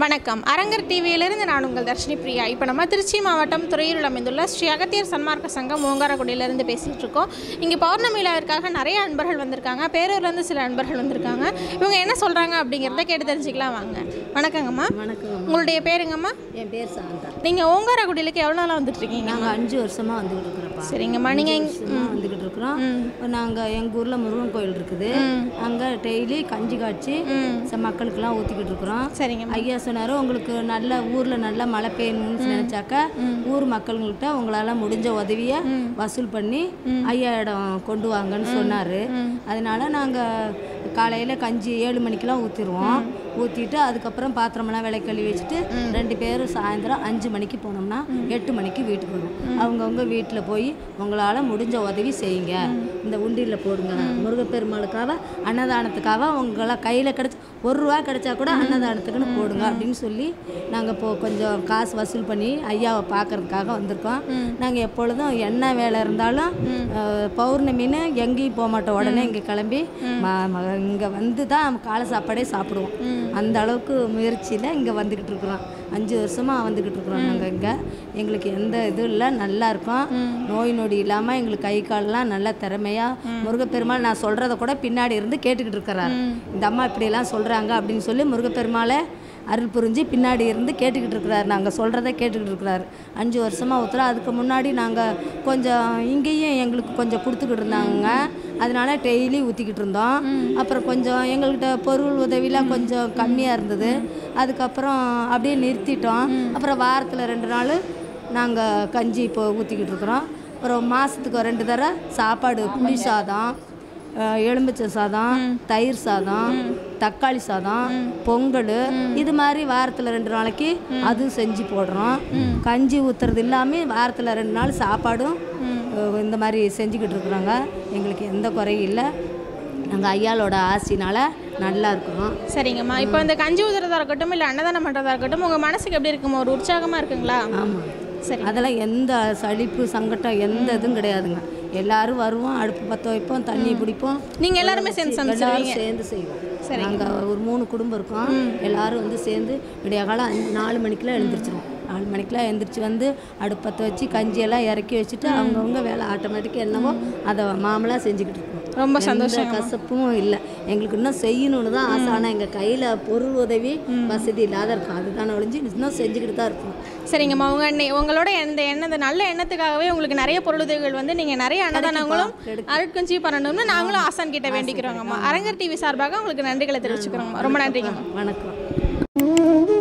வணக்கம். அரங்கர் டிவியிலிருந்து நான் உங்கள் தர்ஷினி பிரியா. இப்போ நம்ம திருச்சி மாவட்டம் துறையூரில் அமைந்துள்ள ஸ்ரீ அகத்தியர் சன்மார்க்க சங்கம் ஓங்காரக்குடியிலிருந்து பேசிகிட்டு இருக்கோம். இங்கே பௌர்ணமி விழாவிற்காக நிறைய அன்பர்கள் வந்திருக்காங்க. பேரூர்லேருந்து சில அன்பர்கள் வந்திருக்காங்க. இவங்க என்ன சொல்கிறாங்க அப்படிங்கிறத கேட்டு தெரிஞ்சுக்கலாம் வாங்க. வணக்கங்கம்மா. வணக்கம். உங்களுடைய பேருங்கம்மா? என் பேர் சாந்தா. நீங்கள் ஓங்காரக்குடியிலுக்கு எவ்வளோ நாளாக வந்துட்டுருக்கீங்க? நாங்கள் 5 வருஷமாக வந்துக்கிட்டு இருக்கிறோம். சரிங்கம்மா. நீங்கள் வந்துக்கிட்டு இருக்கிறோம். நாங்கள் எங்கள் ஊரில் முருகன் கோயில் இருக்குது. அங்கே டெய்லி கஞ்சி காய்ச்சி மக்களுக்கெல்லாம் ஊற்றிக்கிட்டு இருக்கிறோம். சரிங்க. ஐயா சொன்னார், உங்களுக்கு நல்ல ஊரில் நல்ல மழை பெய்யணும்னு நினச்சாக்கா ஊர் மக்கள்கிட்ட உங்களால் முடிஞ்ச உதவியை வசூல் பண்ணி ஐயா இடம் கொண்டு வாங்கன்னு சொன்னார். அதனால நாங்கள் காலையில் கஞ்சி 7 மணிக்கெலாம் ஊற்றிடுவோம். ஊற்றிட்டு அதுக்கப்புறம் பாத்திரமெல்லாம் விலை கழுவி வச்சுட்டு 2 பேரும் சாயந்தரம் 5 மணிக்கு போனோம்னா 8 மணிக்கு வீட்டுக்கு வரும். அவங்கவுங்க வீட்டில் போய் உங்களால் முடிஞ்ச உதவி செய்யுங்க, இந்த உண்டியில் போடுங்க, முருகப்பெருமாளுக்காக அன்னதானத்துக்காக உங்களை கையில் கிடச்சி 1 ரூபா கிடச்சா கூட அன்னதானத்துக்குன்னு போடுங்க அப்படின்னு சொல்லி நாங்கள் இப்போ கொஞ்சம் காசு வசூல் பண்ணி ஐயாவை பார்க்கறதுக்காக வந்திருக்கோம். நாங்கள் எப்பொழுதும் என்ன வேலை இருந்தாலும் பௌர்ணமின்னு எங்கேயும் போக மாட்டோம். உடனே இங்கே கிளம்பி இங்கே வந்து தான் காலை சாப்பாடே சாப்பிடுவோம். அந்த அளவுக்கு முயற்சியில் இங்கே வந்துக்கிட்டு இருக்கிறோம். 5 வருஷமாக வந்துக்கிட்டு இருக்கிறோம். நாங்கள் இங்கே எங்களுக்கு எந்த இதுவும் இல்லை, நல்லா இருக்கோம். நோய் நொடி இல்லாமல் எங்களுக்கு கை காலெலாம் நல்லா திறமையாக முருகப்பெருமாள் நான் சொல்கிறத கூட பின்னாடி இருந்து கேட்டுக்கிட்டு இருக்கிறார். இந்த அம்மா இப்படியெல்லாம் சொல்கிறாங்க அப்படின்னு சொல்லி முருகப்பெருமாளை அருள் புரிஞ்சு பின்னாடி இருந்து கேட்டுக்கிட்டு இருக்கிறார். நாங்கள் சொல்கிறத கேட்டுக்கிட்டு இருக்கிறார். 5 வருஷமாக ஊற்றுறோம். அதுக்கு முன்னாடி நாங்கள் கொஞ்சம் இங்கேயும் எங்களுக்கு கொஞ்சம் கொடுத்துக்கிட்டு இருந்தாங்க. அதனால டெய்லி ஊற்றிக்கிட்டு இருந்தோம். அப்புறம் கொஞ்சம் எங்கள்கிட்ட பொருள் உதவிலாம் கொஞ்சம் கம்மியாக இருந்தது. அதுக்கப்புறம் அப்படியே நிறுத்திட்டோம். அப்புறம் வாரத்தில் 2 நாள் நாங்கள் கஞ்சி இப்போ ஊற்றிக்கிட்டு இருக்கிறோம். அப்புறம் மாதத்துக்கு 2 தடவை சாப்பாடு, புளி சாதம், எலுமிச்சை சாதம், தயிர் சாதம், தக்காளி சாதம், பொங்கல், இது மாதிரி வாரத்தில் 2 நாளைக்கு அதுவும் செஞ்சு போடுறோம். கஞ்சி ஊற்றுறது இல்லாமல் வாரத்தில் 2 நாள் சாப்பாடும் இந்த மாதிரி செஞ்சுக்கிட்டு இருக்கிறோங்க. எங்களுக்கு எந்த குறையும் இல்லை. நாங்கள் ஐயாவோட ஆசையினால் நல்லா இருக்கிறோம். சரிங்கம்மா. இப்போ இந்த கஞ்சி ஊற்றுறதா இருக்கட்டும், இல்லை அன்னதானம் பண்ணுறதா இருக்கட்டும், உங்கள் மனசுக்கு எப்படி இருக்குமா? ஒரு உற்சாகமாக இருக்குங்களா? ஆமாம். சரி. அதெல்லாம் எந்த சளிப்பு சங்கடம் எந்த இதுவும் கிடையாதுங்க. எல்லாரும் வருவோம், அடுப்பு பற்ற வைப்போம், தண்ணி பிடிப்போம். நீங்கள் எல்லாருமே சேர்ந்து எல்லாரும் சேர்ந்து செய்வோம். நாங்கள் ஒரு 3 குடும்பம் இருக்கோம். எல்லோரும் வந்து சேர்ந்து விடிய காலம் 4 மணிக்கெலாம் எழுந்திரிச்சிருவோம். 4 மணிக்கெலாம் எழுந்திரிச்சு வந்து அடுப்பத்தை வச்சு கஞ்சியெல்லாம் இறக்கி வச்சுட்டு அவங்கவுங்க வேலை ஆட்டோமேட்டிக்காக என்னவோ அதை மாமலாக செஞ்சுக்கிட்டு இருக்கோம். ரொம்ப சந்தோஷம். கசப்பும் இல்லை. எங்களுக்கு இன்னும் செய்யணும்னு தான் ஆசை. ஆனால் எங்கள் கையில் பொருள் உதவி வசதி இல்லாத இருக்கும். அதுதான் ஒழிஞ்சு இன்னும் செஞ்சுக்கிட்டு தான் இருக்கும். சரிங்கம்மா. உங்களோட இந்த நல்ல எண்ணத்துக்காகவே உங்களுக்கு நிறைய பொருளுதவிகள் வந்து நீங்கள் நிறைய அன்னதானங்களும் அருட்கஞ்சி பண்ணணும்னு நாங்களும் ஆசான் கிட்ட வேண்டிக்கிறோங்கம்மா. அரங்கர் டிவி சார்பாக உங்களுக்கு நன்றிகளை தெரிவிச்சுக்கிறோங்கம்மா. ரொம்ப நன்றிங்கம்மா. வணக்கம்.